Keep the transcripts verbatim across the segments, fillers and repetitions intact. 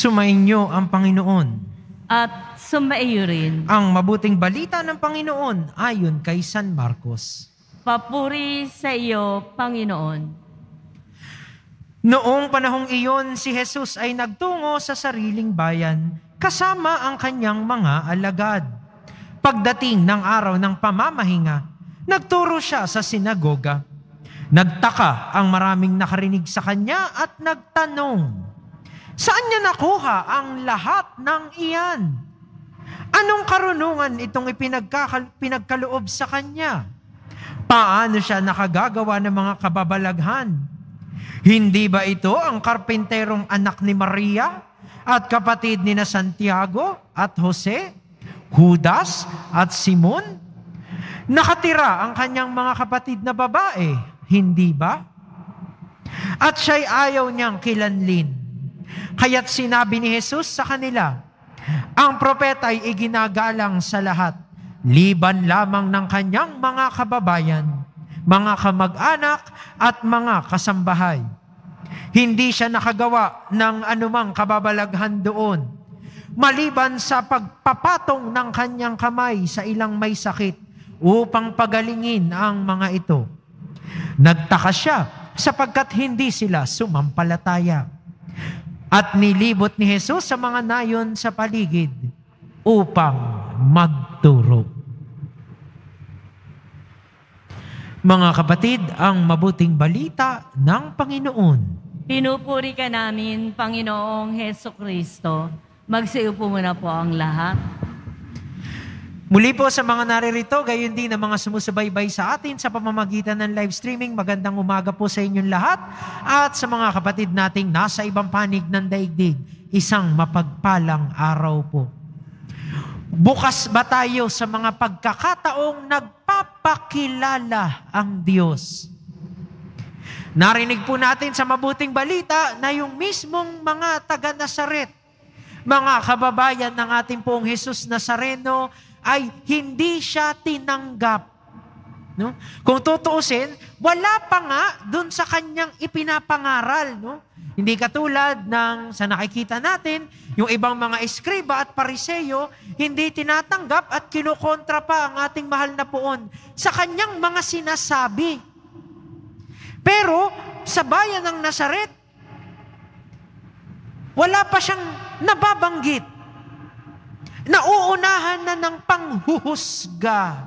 Sumainyo ang Panginoon. At sumaiyo rin. Ang mabuting balita ng Panginoon ayon kay San Marcos. Papuri sa iyo, Panginoon. Noong panahong iyon, si Jesus ay nagtungo sa sariling bayan kasama ang kanyang mga alagad. Pagdating ng araw ng pamamahinga, nagturo siya sa sinagoga. Nagtaka ang maraming nakarinig sa kanya at nagtanong, saan niya nakuha ang lahat ng iyan? Anong karunungan itong ipinagkakal- pinagkaloob sa kanya? Paano siya nakagagawa ng mga kababalaghan? Hindi ba ito ang karpinterong anak ni Maria at kapatid ni na Santiago at Jose, Judas at Simon? Nakatira ang kanyang mga kapatid na babae, hindi ba? At siya'y ayaw niyang kilanlin. Kaya't sinabi ni Jesus sa kanila, ang propeta ay iginagalang sa lahat, liban lamang ng kanyang mga kababayan, mga kamag-anak at mga kasambahay. Hindi siya nakagawa ng anumang kababalaghan doon, maliban sa pagpapatong ng kanyang kamay sa ilang may sakit upang pagalingin ang mga ito. Nagtaka siya sapagkat hindi sila sumampalataya. At nilibot ni Jesus sa mga nayon sa paligid upang magturo. Mga kapatid, ang mabuting balita ng Panginoon. Pinupuri ka namin, Panginoong Heso Kristo. Magsiupo muna po ang lahat. Muli po sa mga naririto, gayon din ang mga sumusubaybay sa atin sa pamamagitan ng live streaming. Magandang umaga po sa inyong lahat. At sa mga kapatid nating nasa ibang panig ng daigdig, isang mapagpalang araw po. Bukas ba tayo sa mga pagkakataong nagpapakilala ang Diyos? Narinig po natin sa mabuting balita na yung mismong mga taga-Nazaret, mga kababayan ng ating pong Jesus Nazareno, ay hindi siya tinanggap. No? Kung tutuusin, wala pa nga dun sa kanyang ipinapangaral. No? Hindi katulad ng sa nakikita natin, yung ibang mga eskriba at pariseyo, hindi tinatanggap at kinukontra pa ang ating mahal na poon sa kanyang mga sinasabi. Pero sa bayan ng Nazaret, wala pa siyang nababanggit. Nauunahan na ng panghuhusga.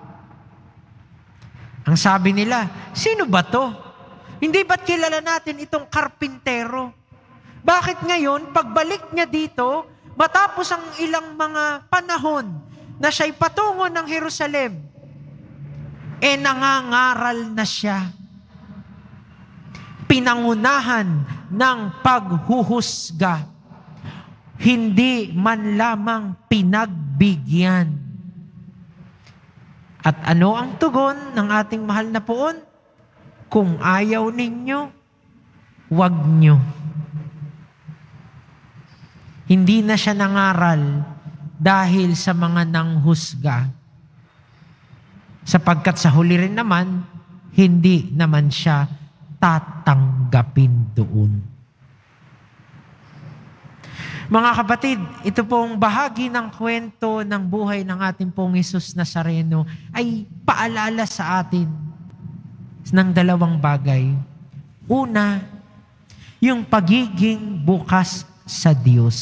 Ang sabi nila, sino ba to? Hindi ba't kilala natin itong karpintero? Bakit ngayon, pagbalik niya dito, matapos ang ilang mga panahon na siya'y patungo ng Jerusalem, eh nangangaral na siya. Pinangunahan ng paghuhusga. Hindi man lamang pinagbigyan. At ano ang tugon ng ating mahal na poon? Kung ayaw ninyo, wag nyo. Hindi na siya nangaral dahil sa mga nanghusga. Sapagkat sa huli rin naman, hindi naman siya tatanggapin doon. Mga kapatid, ito pong bahagi ng kwento ng buhay ng ating pong Jesus Nazareno ay paalala sa atin ng dalawang bagay. Una, yung pagiging bukas sa Diyos.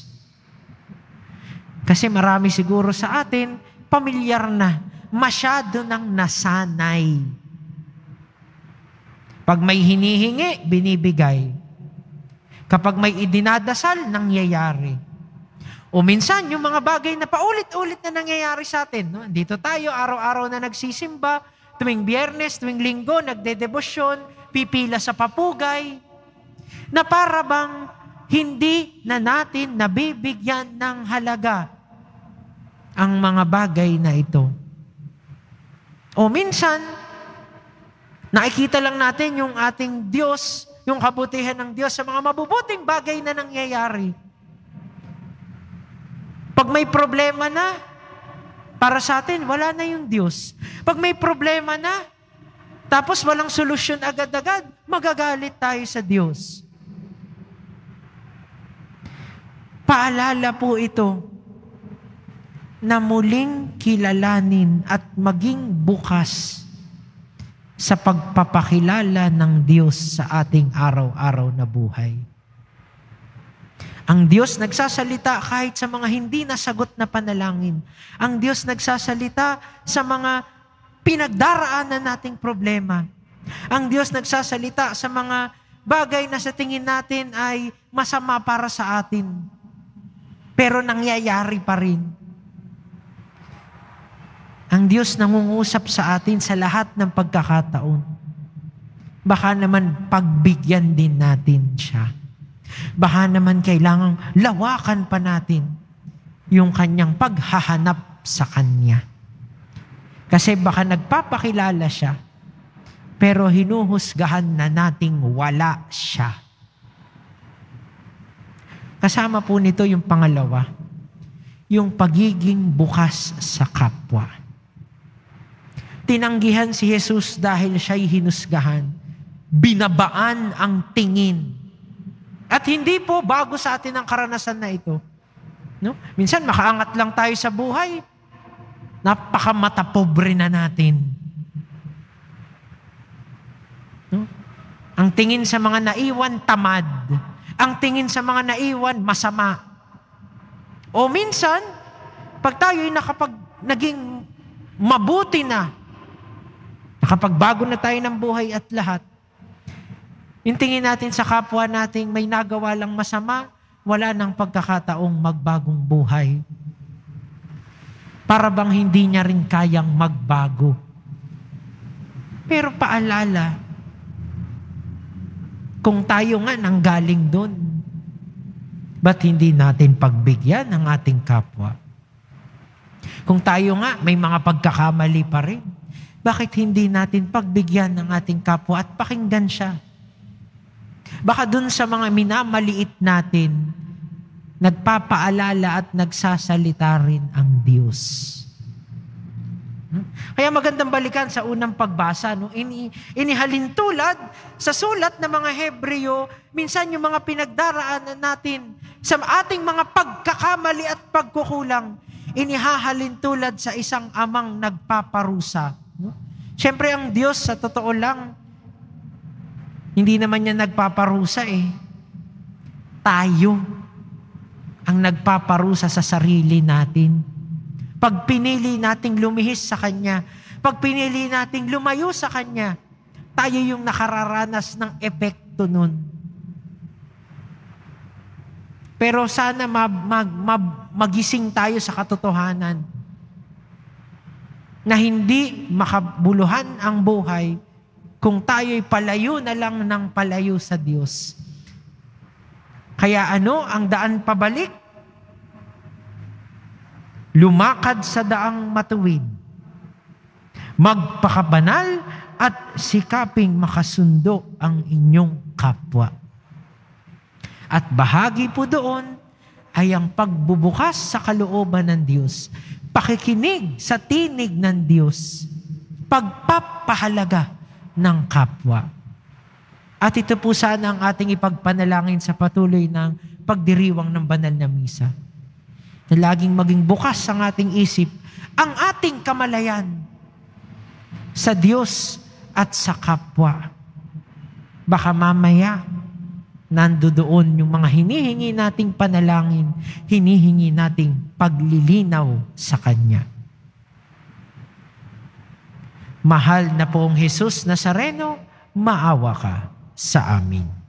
Kasi marami siguro sa atin, pamilyar na, masyado nang nasanay. Pag may hinihingi, binibigay. Kapag may idinadasal, nangyayari. O minsan, yung mga bagay na paulit-ulit na nangyayari sa atin. No? Dito tayo, araw-araw na nagsisimba, tuwing biyernes, tuwing linggo, nagdedebosyon, pipila sa papugay, na para bang hindi na natin nabibigyan ng halaga ang mga bagay na ito. O minsan, nakikita lang natin yung ating Diyos, yung kabutihan ng Diyos sa mga mabubuting bagay na nangyayari. Pag may problema na, para sa atin, wala na yung Diyos. Pag may problema na, tapos walang solusyon agad-agad, magagalit tayo sa Diyos. Paalala po ito na muling kilalanin at maging bukas sa pagpapakilala ng Diyos sa ating araw-araw na buhay. Ang Diyos nagsasalita kahit sa mga hindi nasagot na panalangin. Ang Diyos nagsasalita sa mga pinagdaraanan nating problema. Ang Diyos nagsasalita sa mga bagay na sa tingin natin ay masama para sa atin, pero nangyayari pa rin. Ang Diyos nangungusap sa atin sa lahat ng pagkakataon. Baka naman pagbigyan din natin siya. Baka naman kailangang lawakan pa natin yung kanyang paghahanap sa kanya. Kasi baka nagpapakilala siya, pero hinuhusgahan na nating wala siya. Kasama po nito yung pangalawa, yung pagiging bukas sa kapwa. Tinanggihan si Jesus dahil siya'y hinusgahan. Binabaan ang tingin. At hindi po bago sa atin ang karanasan na ito. No? Minsan makaangat lang tayo sa buhay, napakamatapobre na natin. No? Ang tingin sa mga naiwan, tamad. Ang tingin sa mga naiwan, masama. O minsan, pag tayo'y nakapag, naging mabuti na, nakapagbago na tayo ng buhay at lahat, yung tingin natin sa kapwa natin may nagawa lang masama, wala nang pagkakataong magbagong buhay. Para bang hindi niya rin kayang magbago. Pero paalala, kung tayo nga nanggaling doon, ba't hindi natin pagbigyan ng ating kapwa? Kung tayo nga may mga pagkakamali pa rin, bakit hindi natin pagbigyan ng ating kapwa at pakinggan siya? Baka dun sa mga minamaliit natin, nagpapaalala at nagsasalita rin ang Diyos. Kaya magandang balikan sa unang pagbasa, no? Ini, inihalin tulad sa sulat ng mga Hebreo, minsan yung mga pinagdaraanan natin sa ating mga pagkakamali at pagkukulang, inihahalin tulad sa isang amang nagpaparusa. No? Siyempre ang Diyos sa totoo lang, hindi naman niya nagpaparusa eh. Tayo ang nagpaparusa sa sarili natin. Pag pinili nating lumihis sa Kanya, pag pinili nating lumayo sa Kanya, tayo yung nakararanas ng epekto nun. Pero sana mag, mag, mag, magising tayo sa katotohanan na hindi makabuluhan ang buhay kung tayo'y palayo na lang ng palayo sa Diyos. Kaya ano ang daan pabalik? Lumakad sa daang matuwid. Magpakabanal at sikaping makasundo ang inyong kapwa. At bahagi po doon ay ang pagbubukas sa kalooban ng Diyos, pakikinig sa tinig ng Diyos, pagpapahalaga ng kapwa. At ito po sana ang ating ipagpanalangin sa patuloy ng pagdiriwang ng banal na misa. Na laging maging bukas ang ating isip, ang ating kamalayan sa Diyos at sa kapwa. Baka mamaya, nandoon yung mga hinihingi nating panalangin, hinihingi nating paglilinaw sa Kanya. Mahal na poong Jesus Nazareno, maawa ka sa amin.